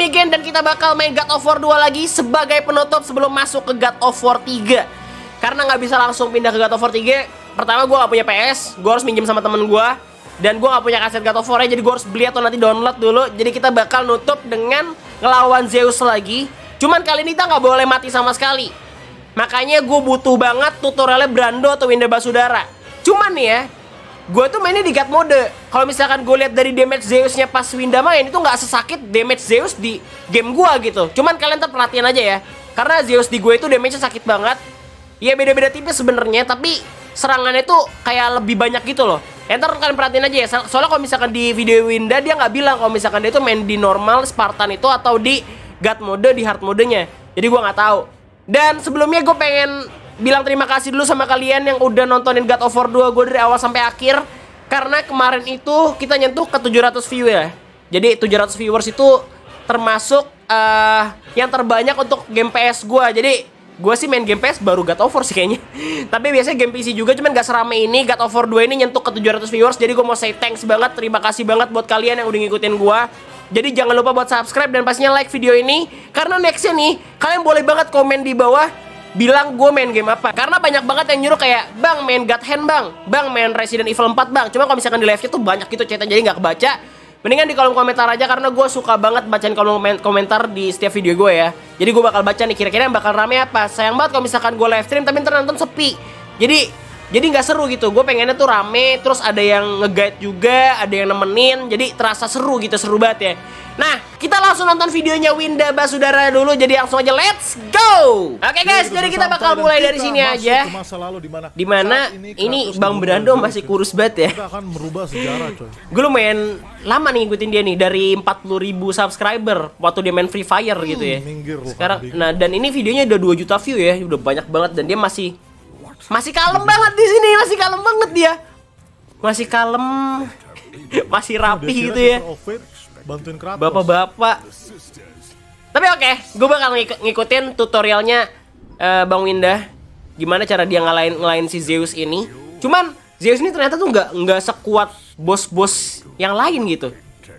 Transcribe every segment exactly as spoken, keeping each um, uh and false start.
Migen dan kita bakal main God of War dua lagi sebagai penutup sebelum masuk ke God of War tiga. Karena nggak bisa langsung pindah ke God of War tiga. Pertama gue gak punya P S, gue harus minjem sama temen gue. Dan gue gak punya kaset God of War, jadi gue harus beli atau nanti download dulu. Jadi kita bakal nutup dengan ngelawan Zeus lagi. Cuman kali ini kita gak boleh mati sama sekali. Makanya gue butuh banget tutorialnya Brando atau Winda Basudara. Cuman nih ya, gue tuh mainnya di God mode. Kalau misalkan gue lihat dari damage Zeusnya pas Winda main, itu gak sesakit damage Zeus di game gue gitu. Cuman kalian ntar perhatian aja ya, karena Zeus di gue itu damage-nya sakit banget. Ya beda-beda tipis sebenarnya, tapi serangannya tuh kayak lebih banyak gitu loh. Ya, ntar kalian perhatiin aja ya. Soalnya kalau misalkan di video Winda dia nggak bilang kalau misalkan dia tuh main di normal Spartan itu atau di God mode, di hard modenya. Jadi gue nggak tahu. Dan sebelumnya gue pengen bilang terima kasih dulu sama kalian yang udah nontonin God of War dua gue dari awal sampai akhir. Karena kemarin itu kita nyentuh ke tujuh ratus view ya. Jadi tujuh ratus viewers itu termasuk uh, yang terbanyak untuk game P S gue. Jadi gue sih main game P S baru God of War sih kayaknya. Tapi biasanya game P C juga, cuman gak serame ini. God of War dua ini nyentuh ke tujuh ratus viewers. Jadi gue mau say thanks banget, terima kasih banget buat kalian yang udah ngikutin gue. Jadi jangan lupa buat subscribe dan pastinya like video ini. Karena nextnya nih, kalian boleh banget komen di bawah bilang gue main game apa. Karena banyak banget yang nyuruh kayak, bang main God Hand bang, bang main Resident Evil empat bang. Cuma kalau misalkan di live-nya tuh banyak gitu ceritanya, jadi gak kebaca. Mendingan di kolom komentar aja, karena gue suka banget bacain kolom komentar di setiap video gue ya. Jadi gue bakal baca nih kira-kira yang bakal rame apa. Sayang banget kalau misalkan gue live stream tapi ntar nonton sepi. Jadi jadi nggak seru gitu. Gue pengennya tuh rame, terus ada yang nge-guide juga, ada yang nemenin. Jadi terasa seru gitu, seru banget ya. Nah, kita langsung nonton videonya Winda Basudara dulu. Jadi langsung aja let's go. Oke guys, jadi kita bakal mulai dari sini aja. Dimana ini Bang Brando masih kurus banget ya. Kita akan merubah sejarah coy. Gue lumayan lama nih ngikutin dia nih, dari empat puluh ribu subscriber waktu dia main Free Fire gitu ya. Hmm, Sekarang, nah dan ini videonya udah dua juta view ya, udah banyak banget. Dan dia masih masih kalem banget di sini, masih kalem banget dia, masih kalem, masih rapi gitu ya. Bantuin Kratos. Bapak-bapak. Tapi oke, okay, gue bakal ngik ngikutin tutorialnya uh, Bang Winda. Gimana cara dia ngalahin ngalahin si Zeus ini. Cuman Zeus ini ternyata tuh nggak nggak sekuat bos-bos yang lain gitu.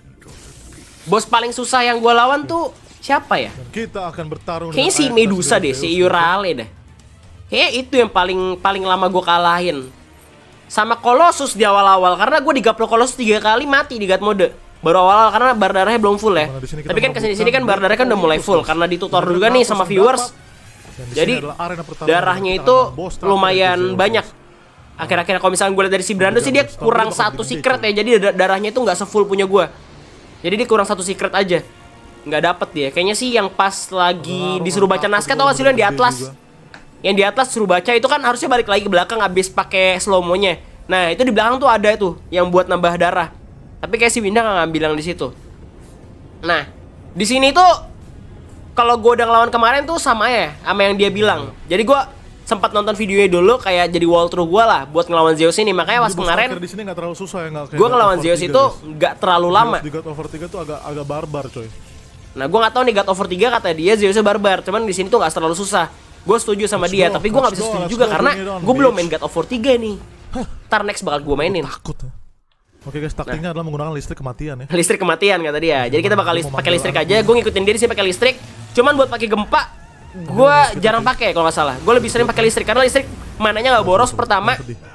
Bos paling susah yang gue lawan tuh siapa ya? Kita akan bertarung. Kayaknya si Medusa deh, si Eurale deh. Kayaknya itu yang paling paling lama gue kalahin. Sama Colossus di awal-awal, karena gue digaplok Colossus tiga kali mati di God mode. Baru awal-awal karena bar darahnya belum full ya. Tapi kan kesini-sini kan bar darahnya kan udah mulai full karena ditutor juga nih sama viewers. Jadi darahnya itu lumayan banyak. Akhir-akhir kalau misalnya gue lihat dari si Brando sih dia kurang satu secret ya. Jadi darahnya itu nggak sefull punya gue. Jadi dia kurang satu secret aja. Nggak dapet dia. Kayaknya sih yang pas lagi disuruh baca naskah, tau gak sih lo yang di Atlas? Yang di Atlas suruh baca itu kan harusnya balik lagi ke belakang abis pakai slow mo-nya. Nah itu di belakang tuh ada tuh yang buat nambah darah. Tapi kayak si Winda nggak ngambil yang di situ. Nah, di sini tuh kalau gue udah ngelawan kemarin tuh sama ya, sama yang dia bilang. Jadi gue sempat nonton videonya dulu kayak jadi walkthrough gue lah buat ngelawan Zeus ini. Makanya pas kemarin di sini nggak terlalu susah ya, gue ngelawan Zeus itu nggak terlalu lama. Di God of War tiga tuh agak agak barbar coy. Nah, gue nggak tahu nih God of War tiga kata dia Zeusnya barbar. Cuman di sini tuh nggak terlalu susah. Gue setuju sama dia, tapi gue nggak bisa setuju juga karena gue belum main God of War tiga nih. Ntar next bakal gue mainin. Takut ya. Oke guys, taktiknya nah. adalah menggunakan listrik kematian ya. Listrik kematian kata dia. Jadi kita bakal list pakai listrik aja. Gue ngikutin dia sih pakai listrik. Cuman buat pakai gempa, gue jarang pakai kalau nggak salah. Gue lebih sering pakai listrik karena listrik mananya nggak boros pertama.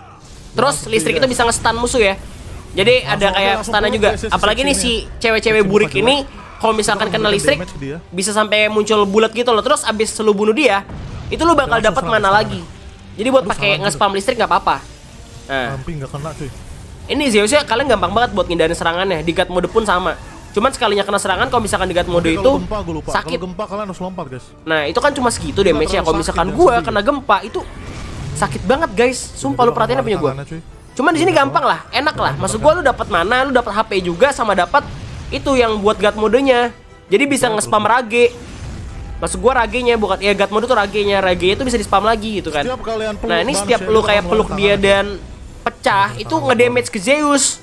Terus listrik itu bisa nge-stun musuh ya. Jadi ada kayak stunnya juga. Apalagi nih si cewek-cewek burik ini, kalau misalkan kena listrik bisa sampai muncul bulat gitu loh. Terus abis lu bunuh dia, itu lu bakal dapat mana lagi. Jadi buat pakai nge-spam listrik nggak apa-apa. Nah, nggak kena cuy. Ini Zeusnya kalian gampang banget buat ngindarin serangannya. Di God mode pun sama. Cuman sekalinya kena serangan kalau misalkan di God mode itu gempa, lupa. sakit. Kalau gempa kalian harus lompat guys. Nah itu kan cuma segitu damage-nya. Kalau misalkan gua kena gempa itu sakit banget guys. Sumpah lu perhatiin punya gua. Cuman di sini gampang lah, enak lah. Maksud gua lu dapat mana, lu dapat H P juga sama dapat itu yang buat God modenya. Jadi bisa nge-spam rage. Maksud gua ragenya bukan ya God mode tuh ragenya. Rage itu bisa di-spam lagi gitu kan. Nah ini setiap lu kayak peluk dia dan pecah itu ngedamage ke Zeus.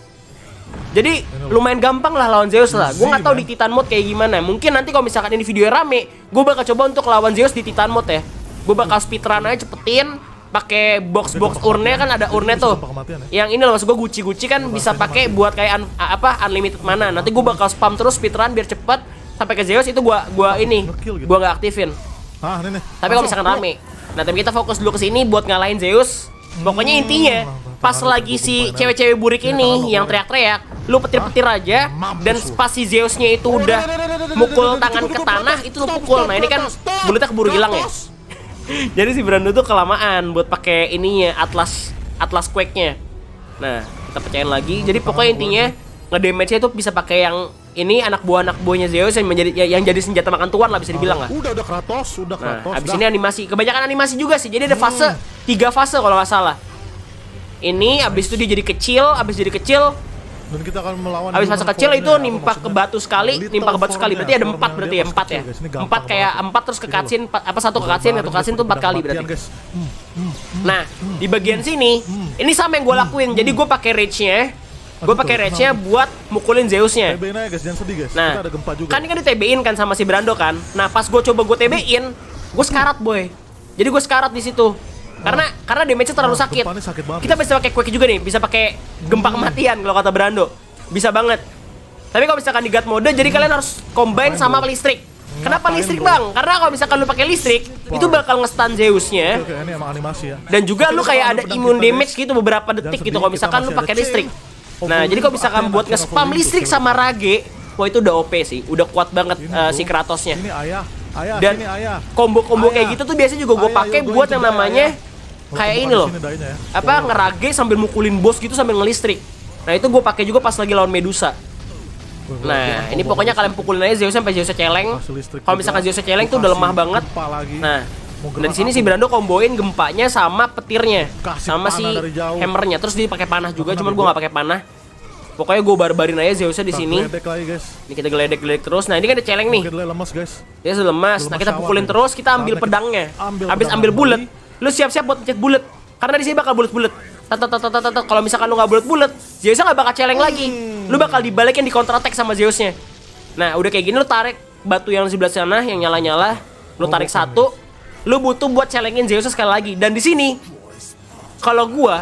Jadi lumayan gampang lah lawan Zeus lah. Gue nggak tahu di Titan mode kayak gimana. Mungkin nanti kalau misalkan ini video rame, gue bakal coba untuk lawan Zeus di Titan mode ya. Gue bakal speedrun aja cepetin, pakai box box urne kan ada urne tuh. Yang ini loh maksud gue guci guci kan bisa pakai buat kayak un, apa unlimited mana. Nanti gue bakal spam terus speedrun biar cepet. sampai ke Zeus itu gua gua ini, Nge-kill gitu. gua nggak aktifin. Ah, ini nih. Tapi kalau misalkan rame, nah tapi kita fokus dulu ke sini buat ngalahin Zeus. Pokoknya intinya pas lagi si cewek-cewek burik ini yang teriak-teriak, lu petir-petir aja, dan pas si Zeusnya itu udah mukul tangan ke tanah, itu lu pukul. Nah ini kan bulletnya keburu hilang ya. Jadi si Brando tuh kelamaan buat pakai ininya Atlas Atlas Quake-nya. Nah kita pecahin lagi. Jadi pokoknya intinya ngedamage-nya itu bisa pakai yang ini anak buah anak buahnya Zeus yang menjadi yang jadi senjata makan tuan lah bisa dibilang lah. Udah udah Kratos, udah Nah, Kratos. abis ini animasi, kebanyakan animasi juga sih. Jadi ada fase, tiga fase kalau nggak salah. Ini abis itu dia jadi kecil, abis jadi kecil, Dan kita akan melawan abis fase human kecil formnya, itu apa nimpa ke maksudnya? batu sekali, Little nimpa ke batu sekali. formnya, Berarti ada formnya empat dia berarti ya, pas empat kecil, ya. guys. Ini gampang Empat kayak banget. empat terus ke Ini loh. cutscene, empat- apa satu ke cutscene, satu cutscene tuh empat kali berarti. Guys. Hmm, hmm, Nah, di bagian sini, ini sama yang gue lakuin. Jadi gue pakai rage-nya, gue pakai rage-nya buat mukulin Zeus-nya. T B-in aja guys, jangan sedih guys. Nah, Kita ada gempa juga. kan ini kan di T B-in kan sama si Brando kan. Nah, pas gue coba gue T B-in, gue sekarat boy. Jadi gue sekarat di situ. Karena karena damage-nya terlalu Wah, sakit. gempanya sakit banget, Kita bisa pakai Quake juga nih, bisa pakai gempa kematian kalau kata Brando. Bisa banget. Tapi kalau misalkan di God mode, jadi kalian harus combine sama listrik. Kenapa Ngapain, listrik bro? bang? Karena kalau misalkan lu pakai listrik, itu bakal nge-stun Zeus-nya. Oke, ini emang animasi ya. Dan juga lu Kita kayak kalau ada pedang immune kita, damage guys, gitu beberapa detik jangan gitu sedih, kalau kita misalkan lu masih pakai ada listrik. chain. Nah, jadi kalau misalkan Oke, buat nanti nge-spam Olympus, listrik coba. sama Rage, wah itu udah O P sih, udah kuat banget Ini, eh, bro. si Kratosnya. Ini ayah, ayah, Dan sini ayah. combo-combo kayak Ayah. gitu tuh biasanya juga gue Ayah, pakai you're buat going yang to die, namanya ayah. kayak Kalau ini loh. di sini dainya ya. Apa ngerage sambil mukulin bos gitu sambil ngelistrik. Nah, itu gue pakai juga pas lagi lawan Medusa. Nah, ini pokoknya kalian pukulin aja Zeus sampai Zeusnya celeng. Kasih listrik Kalau juga. misalkan Zeusnya celeng tuh udah Kasih lemah banget. gempa lagi. Nah, Mau dan di gerak sini apa? si Brando komboin gempanya sama petirnya, Kasih sama panah si dari jauh. hammernya. Terus dia pakai panah juga, Panah cuman dari gue nggak pakai panah. Pokoknya gue barbarin aja Zeusnya di Kita sini. geledek lagi guys. Ini kita geledek-geledek terus. Nah, ini kan ada celeng nih. Oke, dia lemas guys. Dia sudah lemas. Nah, Lemas kita syawak pukulin nih. terus, kita ambil Saatnya kita pedangnya. ambil Habis pedang ambil bullet, kembali. lu siap-siap buat pencet bullet. Karena di sini bakal bullet-bullet. Tat tat tat tat tat. Kalau misalkan lu nggak bullet-bullet, Zeusnya nggak bakal celeng lagi. Lu bakal dibalikin di counter attack sama Zeusnya. Nah, udah kayak gini lu tarik batu yang di sebelah sana yang nyala-nyala, lu tarik bukan satu, lu butuh buat celengin Zeusnya sekali lagi. Dan di sini kalau gua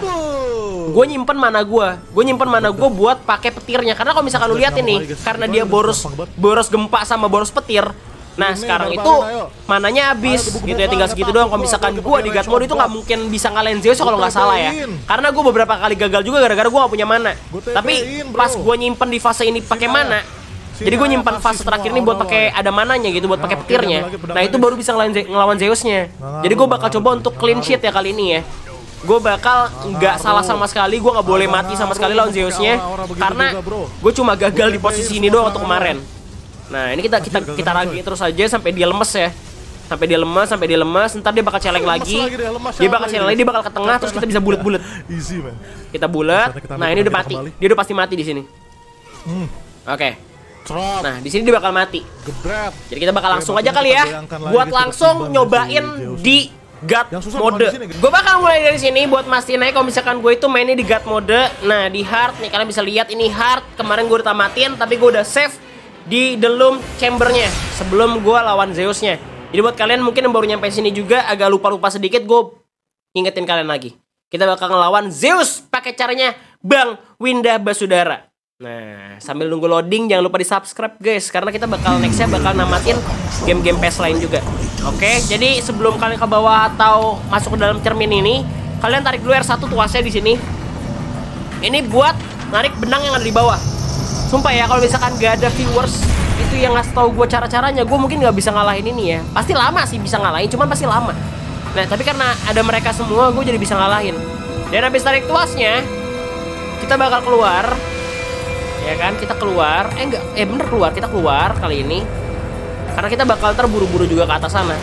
gue nyimpen mana gua, gue nyimpen mana gua buat pakai petirnya. Karena kalau misalkan lu lihat ini, karena dia boros boros gempa sama boros petir. Nah, Ini, sekarang bareng-bareng, itu ayo. mananya habis Ayo, gebuk-gebuk gitu ya, tinggal lah, segitu apa, doang. Kalau bro, misalkan bro, gua di pakai God mode itu range nggak mungkin bisa ngalahin Zeus kalau nggak salah ya. tepein. Karena gua beberapa kali gagal juga gara-gara gua nggak punya mana. Gua tepein, Tapi bro. pas gua nyimpen di fase ini pakai Sini, mana, Sini, jadi gue ayah, nyimpan kasih fase semua terakhir ini buat aura-aura pakai ya. ada mananya gitu, buat Nah, pakai oke, petirnya. ambil lagi pedang Nah, itu lagi. baru bisa ngelawan, Ze- ngelawan Zeusnya. Nah, Jadi gue ngaruh, bakal ngaruh, coba untuk clean ngaruh. sheet ya kali ini ya. Gue bakal nggak ngaruh. salah sama sekali, gue nggak boleh Ngaruh, mati sama ngaruh, sekali lawan pakai Zeusnya, aura-aura begitu karena juga, bro. gue cuma gagal di Gua posisi tepein ini semua doang untuk aura-aura. kemarin. Nah, ini kita kita Anjir, kita gagal, ragi coy. terus aja sampai dia lemes ya. Sampai dia lemas, sampai dia lemas, ntar dia bakal celeng Lemes lagi. lagi dia, lemas Dia siapa bakal lagi? celeng lagi, dia bakal ke tengah, terus kita bisa bulet-bulet. Easy man. Kita bulet. Saatnya kita Nah, ambil ini udah pedang mati. kita kembali. Dia udah pasti mati di sini. Hmm. Oke. Trot. Nah, di sini dia bakal mati. Gebret. Jadi kita bakal Oke, langsung berarti aja kali kita ya, bayangkan lagi buat kita langsung ketimbang nyobain dari si Zeus. di God Yang susah mode. bukan di sini, guys. Gue bakal mulai dari sini buat mastiin aja kalau misalkan gue itu mainnya di God mode. Nah, di hard nih kalian bisa lihat ini hard. Kemarin gue udah tamatin, tapi gue udah save di dalam chambernya sebelum gue lawan Zeusnya. Jadi buat kalian mungkin yang baru nyampe sini juga agak lupa-lupa sedikit, gue ingetin kalian lagi. Kita bakal ngelawan Zeus pakai caranya Bang Winda Basudara. Nah, sambil nunggu loading jangan lupa di subscribe guys, karena kita bakal nextnya bakal namatin game-game P E S lain juga. Oke, jadi sebelum kalian ke bawah atau masuk ke dalam cermin ini, kalian tarik dulu R satu tuasnya di sini. Ini buat narik benang yang ada di bawah. Sumpah ya, kalau misalkan gak ada viewers itu yang ngasih tahu gue cara-caranya, gue mungkin nggak bisa ngalahin ini ya. Pasti lama sih bisa ngalahin, cuman pasti lama. Nah, tapi karena ada mereka semua, gue jadi bisa ngalahin. Dan habis tarik tuasnya, kita bakal keluar. Ya kan, kita keluar. Eh enggak, eh bener keluar, kita keluar kali ini. Karena kita bakal terburu-buru juga ke atas sana.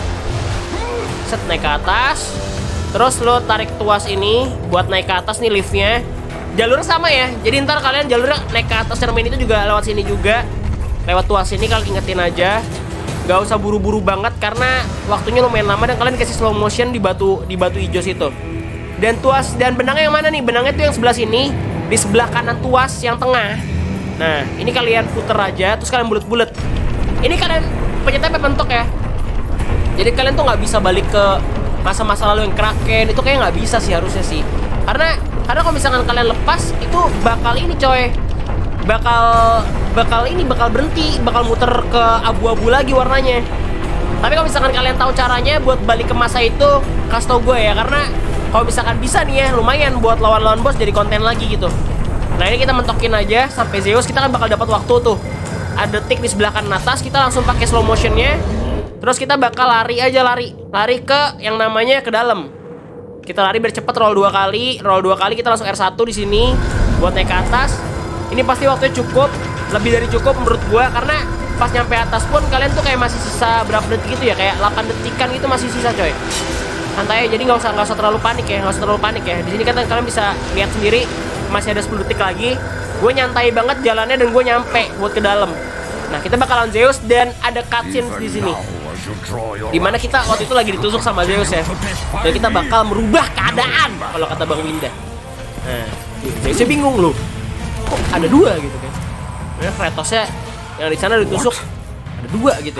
Set, naik ke atas. Terus lo tarik tuas ini buat naik ke atas nih liftnya. Jalurnya sama ya. Jadi ntar kalian jalurnya naik ke atas cermin itu juga lewat sini juga. Lewat tuas ini kalian ingetin aja. Gak usah buru-buru banget karena waktunya lumayan lama dan kalian kasih slow motion di batu di batu hijau situ. Dan tuas dan benangnya yang mana nih? Benangnya tuh yang sebelah sini, di sebelah kanan tuas yang tengah. Nah, ini kalian puter aja, terus kalian bulet-bulet. Ini kalian penyetnya mentok ya. Jadi kalian tuh nggak bisa balik ke masa-masa lalu yang Kraken. Itu kayak nggak bisa sih harusnya sih. Karena karena kalau misalkan kalian lepas, itu bakal ini coy. bakal bakal ini bakal berhenti, bakal muter ke abu-abu lagi warnanya. Tapi kalau misalkan kalian tahu caranya buat balik ke masa itu, kasih tau gue ya, karena kalau misalkan bisa nih ya, lumayan buat lawan-lawan bos jadi konten lagi gitu. Nah ini kita mentokin aja sampai Zeus, kita kan bakal dapat waktu tuh. Ada detik di sebelah kanan atas, kita langsung pakai slow motionnya. Terus kita bakal lari aja, lari Lari ke yang namanya ke dalam. Kita lari biar cepet, roll dua kali. Roll dua kali, kita langsung R satu di sini buat naik ke atas. Ini pasti waktunya cukup, lebih dari cukup menurut gua. Karena pas nyampe atas pun kalian tuh kayak masih sisa berapa detik gitu ya. Kayak delapan detikan gitu masih sisa coy. Santai aja, jadi nggak usah, nggak usah terlalu panik ya. Nggak usah terlalu panik ya. Di sini kan kalian bisa lihat sendiri, masih ada sepuluh detik lagi. Gue nyantai banget jalannya dan gue nyampe buat ke dalam. Nah kita bakalan Zeus dan ada cutscene di sini. Dimana kita waktu itu lagi ditusuk sama Zeus ya. Dan kita bakal merubah keadaan kalau kata Bang Winda. Nah, Zeusnya bingung loh. Kok ada dua gitu kan? Nah, Kratosnya yang di sana ditusuk ada dua gitu.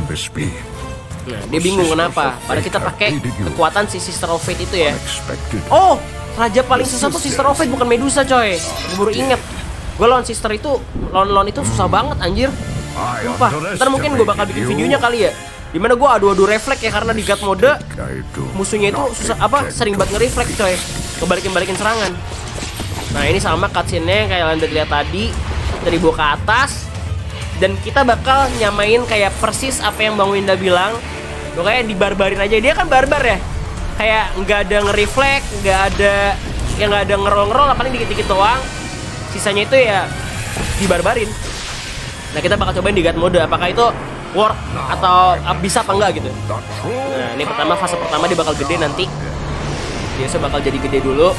Nah, dia bingung kenapa. Padahal kita pakai kekuatan si Sister of Fate itu ya. Oh, raja paling susah tuh Sister of Fate, bukan Medusa coy. Gue baru inget. Gue lawan Sister itu, lawan-lawan itu susah banget anjir. Sumpah, ntar mungkin gue bakal bikin videonya kali ya. Dimana gue adu-adu refleks ya, karena di God mode musuhnya itu susah apa sering banget nge-refleks coy, kebalikin-balikin serangan. Nah ini sama cutscene-nya kayak kalian lihat tadi, dari bawah ke atas. Dan kita bakal nyamain kayak persis apa yang Bang Winda bilang. Pokoknya dibarbarin aja, dia kan barbar ya. Kayak nggak ada nge-refleks, nggak ada yang nggak ada ngerol-ngerol, paling dikit-dikit doang. Sisanya itu ya dibarbarin. Nah kita bakal cobain di God mode, apakah itu work atau bisa apa enggak gitu. Nah ini pertama, fase pertama dia bakal gede nanti. Biasa bakal jadi gede dulu.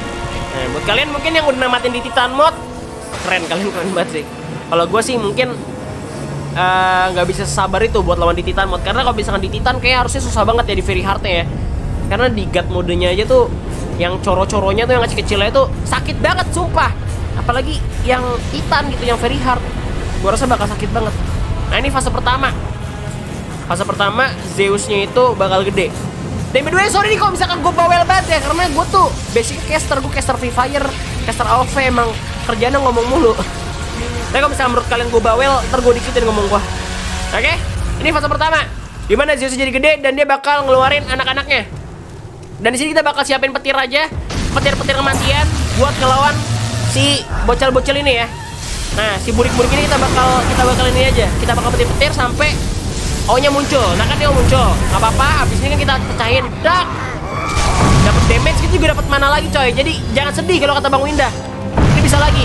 Nah buat kalian mungkin yang udah namatin di Titan mode, keren, kalian keren banget sih. Kalau gue sih mungkin nggak uh, bisa sabar itu buat lawan di Titan mode. Karena kalau misalkan di Titan kayak harusnya susah banget ya di very hardnya ya. Karena di God modenya aja tuh yang coro-coronya tuh yang kecil-kecilnya itu sakit banget sumpah. Apalagi yang Titan gitu, yang very hard, gue rasa bakal sakit banget. Nah ini fase pertama. Fase pertama Zeusnya itu bakal gede. Dan by the way sorry nih kalau misalkan gue bawel banget ya, karena gue tuh basicnya caster, gue caster Free Fire, caster A O V, emang kerjanya ngomong mulu. Tapi kalau misalkan menurut kalian gue bawel, ntar gue dikitin ngomong gue. Oke, ini fase pertama, dimana Zeus jadi gede dan dia bakal ngeluarin anak-anaknya. Dan di sini kita bakal siapin petir aja, petir-petir kematian buat ngelawan si bocil-bocil ini ya. Nah, si burik-burik ini kita bakal kita bakal ini aja. Kita bakal petir-petir sampai O-nya muncul. Nah, kan dia muncul. Gak apa-apa, habis ini kan kita pecahin. Dak. Dapat damage, kita juga dapat mana lagi, coy. Jadi, jangan sedih kalau kata Bang Winda. Ini bisa lagi.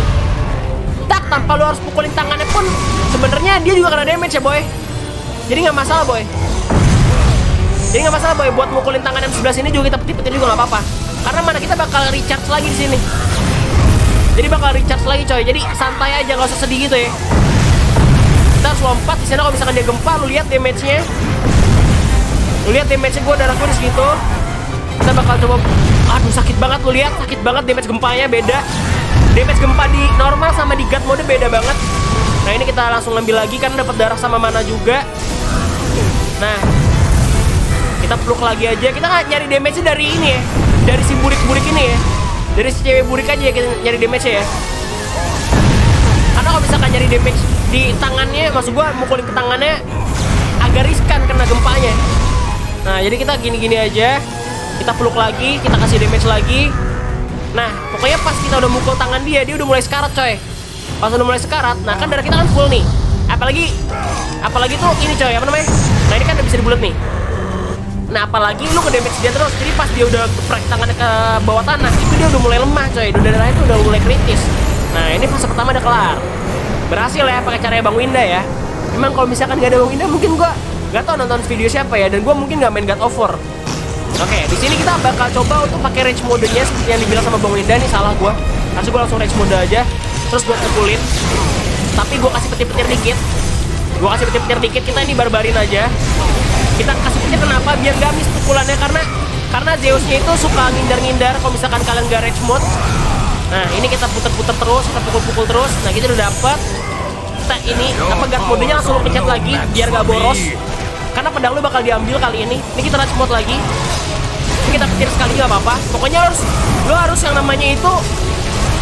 Tak, tanpa lu harus pukulin tangannya pun sebenarnya dia juga kena damage ya, boy. Jadi nggak masalah, boy. Jadi nggak masalah, boy. Buat mukulin tangan yang sebelah sini juga kita petir-petir juga nggak apa-apa. Karena mana kita bakal recharge lagi di sini. Jadi bakal recharge lagi coy. Jadi santai aja, nggak usah sedih gitu ya. Kita harus lompat di sana. Kalau misalkan dia gempa, lu lihat damage-nya. Lu lihat damage-nya, gue darah gue di segitu. Kita bakal coba. Aduh sakit banget, lu lihat sakit banget damage gempanya beda. Damage gempa di normal sama di God mode beda banget. Nah ini kita langsung ngambil lagi kan dapat darah sama mana juga. Nah kita peluk lagi aja. Kita nggak nyari damage-nya dari ini ya, dari si burik-burik ini ya. Dari si cewek burik aja ya kita nyari damage ya. Karena kalau misalkan nyari damage di tangannya, maksud gua mukulin ke tangannya agak riskan kena gempanya. Nah jadi kita gini-gini aja. Kita peluk lagi, kita kasih damage lagi. Nah pokoknya pas kita udah mukul tangan dia, dia udah mulai sekarat coy. Pas udah mulai sekarat, nah kan darah kita kan full nih. Apalagi Apalagi tuh ini coy, apa namanya. Nah ini kan udah bisa dibulet nih. Nah apalagi lu ke damage dia terus. Jadi pas dia udah geprek tangannya ke bawah tanah, itu dia udah mulai lemah coy. Udah darahnya itu udah mulai kritis. Nah ini fase pertama udah kelar. Berhasil ya pakai caranya Bang Winda ya. Memang kalau misalkan gak ada Bang Winda, mungkin gua gak tau nonton video siapa ya. Dan gua mungkin gak main God of War. Oke, di sini kita bakal coba untuk pakai range modenya seperti yang dibilang sama Bang Winda. Nih salah gua. Harusnya gua langsung range mode aja. Terus gua pukulin. Tapi gua kasih petir-petir dikit. Gua kasih petir-petir dikit. Kita ini barbarin aja. Kita kasih petir kenapa? Biar gak miss pukulannya. Karena Karena Zeusnya itu suka ngindar-ngindar kalau misalkan kalian gak range mode. Nah ini kita puter-puter terus, kita pukul-pukul terus. Nah kita udah dapet. Kita ini apa God modenya langsung pencet lagi biar gak boros. Karena pedang lu bakal diambil kali ini. Ini kita range mode lagi. Ini kita petir sekali gak apa-apa. Pokoknya harus, lu harus yang namanya itu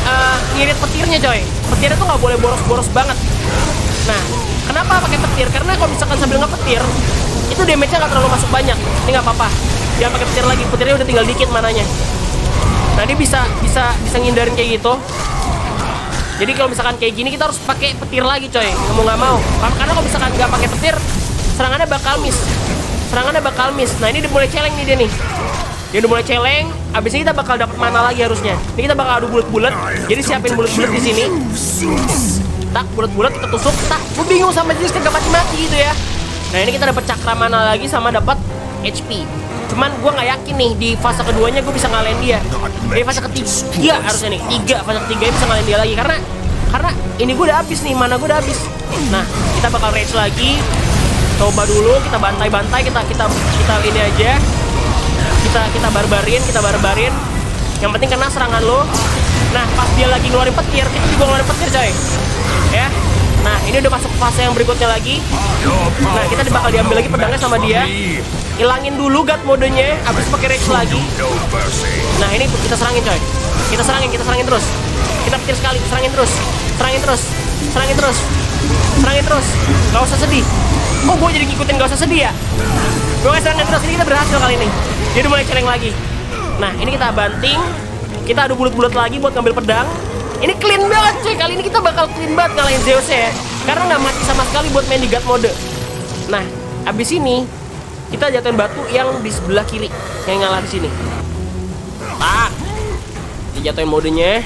uh, ngirit petirnya coy. Petirnya tuh nggak boleh boros-boros banget. Nah, kenapa pakai petir? Karena kalau misalkan sambil ngepetir, itu damage-nya nggak terlalu masuk banyak. Ini nggak apa-apa. Jangan pakai petir lagi. Petirnya udah tinggal dikit mananya. Nah, dia bisa bisa bisa ngindarin kayak gitu. Jadi kalau misalkan kayak gini kita harus pakai petir lagi coy. Nggak mau nggak mau. Karena kalau misalkan nggak pakai petir, serangannya bakal miss. Serangannya bakal miss. Nah, ini udah mulai celeng nih dia nih. Dia udah mulai celeng. Abis ini kita bakal dapat mana lagi harusnya. Ini kita bakal adu bulat-bulat. Jadi siapin bulat-bulat di sini. Tak bulat-bulat kita tusuk. Tak, gue bingung sama jenis kagak mati-mati gitu ya. Nah, ini kita dapat cakra mana lagi sama dapat H P. Cuman gue nggak yakin nih di fase keduanya gue bisa ngalahin dia. Di fase ketiga harusnya nih, tiga fase ketiga ini bisa ngalahin dia lagi karena karena ini gue udah habis nih, mana gue udah habis. Nah, kita bakal rage lagi. Coba dulu kita bantai-bantai, kita kita kita ini aja. Kita kita barbarin, kita barbarin. Yang penting kena serangan lo. Nah, pas dia lagi ngeluarin petir, kita juga ngeluarin petir coy. Ya. Nah, ini udah masuk fase yang berikutnya lagi. Nah, kita bakal diambil lagi pedangnya sama dia. Hilangin dulu god modenya, habis pakai rage lagi. Nah, ini kita serangin coy. Kita serangin, kita serangin terus. Kita petir sekali, serangin terus. Serangin terus. Serangin terus. Serangin terus. Gak usah sedih. Oh, gue jadi ngikutin gak usah sedih ya. Gue gak serangin terus, ini kita berhasil kali ini. Dia udah mulai celeng lagi. Nah, ini kita banting. Kita adu bulat-bulat lagi buat ngambil pedang. Ini clean banget cuy, kali ini kita bakal clean banget ngalahin Zeus ya. Karena nggak mati sama sekali buat main di God mode. Nah, abis ini kita jatuhin batu yang di sebelah kiri, yang ngalah di sini. Tak, dijatuhin modenya.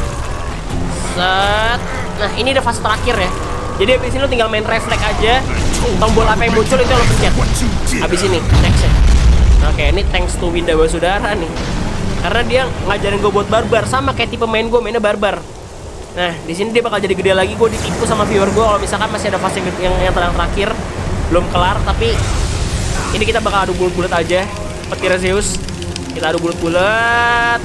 Set. Nah, ini udah fase terakhir ya. Jadi abis ini lo tinggal main refleks aja. Tombol apa yang muncul itu lo pencet. Abis ini nextnya. Oke, ini thanks to Winda Basudara nih. Karena dia ngajarin gue buat barbar, sama kayak tipe main gue mainnya barbar. Nah, di sini dia bakal jadi gede lagi. Gue ditipu sama viewer gue kalau misalkan masih ada fase yang yang terang terakhir belum kelar, tapi ini kita bakal adu bulat-bulat aja. Petir Zeus. Kita adu bulat-bulat.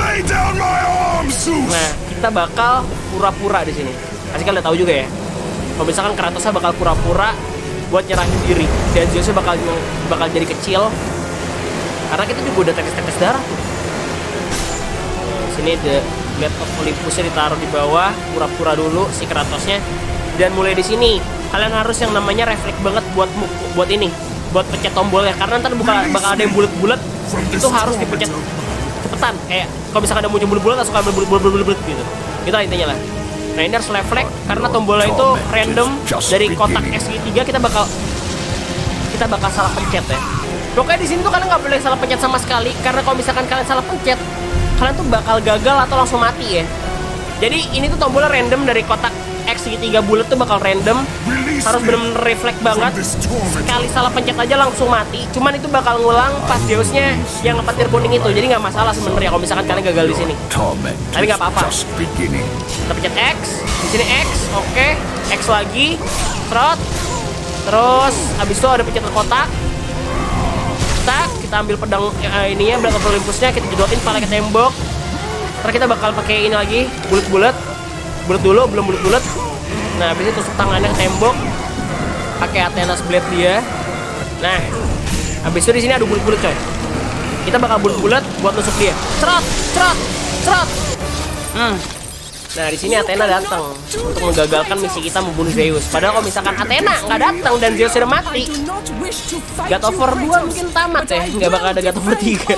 Nah, kita bakal pura-pura di sini. Pasti kalian udah tahu juga ya. Kalau misalkan Kratosnya bakal pura-pura buat nyerahin diri dan Zeusnya bakal bakal jadi kecil. Karena kita juga udah tetes-tetes darah tuh. Sini the Blade of Olympusnya ditaruh di bawah, pura-pura dulu si Kratosnya. Dan mulai di sini kalian harus yang namanya refleks banget buat buat ini, buat pencet tombolnya. Karena ntar bakal bakal ada yang bulat-bulat, itu harus dipencet cepetan. Kayak kalau misalkan ada muncul bulat-bulat, langsung ambil bulat-bulat gitu. Itu intinya lah. Nah, ini harus refleks karena tombolnya itu random dari kotak S G tiga, kita bakal kita bakal salah pencet ya. Pokoknya di sini tuh kalian nggak boleh salah pencet sama sekali, karena kalau misalkan kalian salah pencet, kalian tuh bakal gagal atau langsung mati ya. Jadi ini tuh tombolnya random dari kotak X segitiga bulat tuh bakal random. Harus bener-bener refleks banget. Sekali salah pencet aja langsung mati. Cuman itu bakal ngulang pas Zeusnya yang ngepetir kuning itu. Jadi nggak masalah sebenarnya kalau misalkan kalian gagal di sini. Tapi nggak apa-apa. Kita pencet X, di sini X, oke, okay. X lagi, trot. Terus abis itu ada pencet kotak. Tak, kita ambil pedang uh, ininya, Blade of Olympusnya, kita jedotin kepala ke tembok. Ntar kita bakal pakai ini lagi, bulat-bulat. Bulat dulu, belum bulat-bulat. Nah, habis itu tusuk tangannya ke tembok. Pakai Athena's Blade dia. Nah, habis itu di sini ada bulat-bulat coy. Kita bakal bulat-bulat buat nusuk dia. Cerot, cerot, cerot. Hmm. Nah, di sini Athena datang untuk menggagalkan misi kita membunuh Zeus. Padahal kalau misalkan Athena nggak datang dan Zeus sudah mati, God of War dua mungkin tamat ya, nggak bakal ada God of War tiga.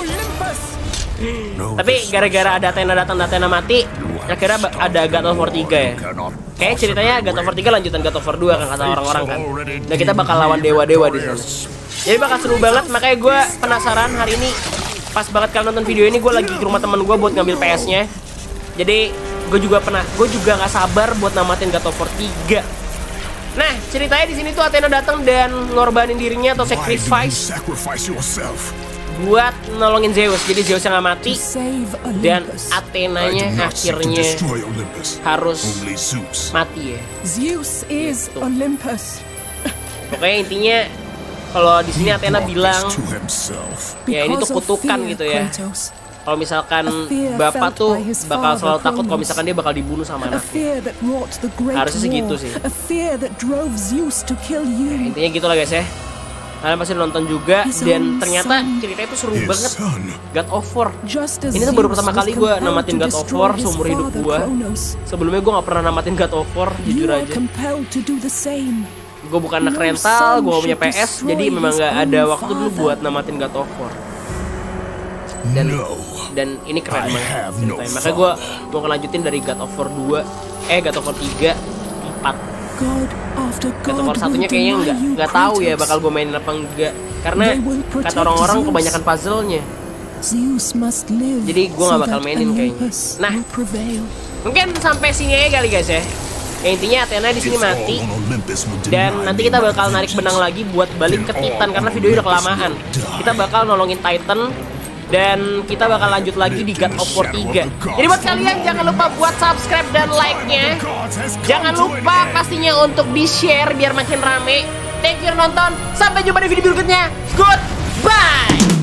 Tapi gara-gara ada Athena datang dan Athena mati, akhirnya ada God of War tiga ya. Kayaknya ceritanya God of War tiga lanjutan God of War dua kan kata orang-orang kan. Dan kita bakal lawan dewa-dewa di sana. Jadi bakal seru banget, makanya gue penasaran hari ini. Pas banget kalian nonton video ini, gue lagi ke rumah teman gue buat ngambil P S-nya. Jadi gue juga pernah, gue juga nggak sabar buat namatin God of War tiga. Nah, ceritanya di sini tuh Athena datang dan ngorbanin dirinya atau sacrifice buat nolongin Zeus. Jadi Zeus yang nggak mati dan Athenanya akhirnya harus mati ya. Zeus is gitu. Olympus. Pokoknya intinya kalau di sini Athena bilang ya ini tuh kutukan gitu ya. Kalau misalkan bapak tuh bakal selalu takut kalau misalkan dia bakal dibunuh sama anaknya. Harusnya segitu sih. Ya, intinya gitu lah guys ya. Kalian pasti nonton juga. Dan ternyata ceritanya itu seru banget. God of War. Ini tuh baru pertama kali gue namatin God of War seumur hidup gue. Sebelumnya gue gak pernah namatin God of War, jujur aja. Gue bukan anak rental, gue gak punya P S. Jadi memang gak ada waktu dulu buat namatin God of War. Dan dan ini keren banget ceritanya. Makanya gue mau ngelanjutin dari God of War dua, eh God of War tiga, empat. God of War satunya kayaknya nggak nggak tahu ya bakal gue mainin apa enggak, karena kata orang-orang kebanyakan puzzle-nya. Jadi gue nggak bakal mainin kayaknya. Nah, mungkin sampai sini aja kali guys ya. Ya, intinya Athena di sini mati, dan nanti kita bakal narik benang lagi buat balik ke Titan karena videonya udah kelamaan. Kita bakal nolongin Titan. Dan kita bakal lanjut lagi di God of War tiga. Jadi buat kalian jangan lupa buat subscribe dan like-nya. Jangan lupa pastinya untuk di-share biar makin rame. Thank you nonton. Sampai jumpa di video berikutnya. Goodbye.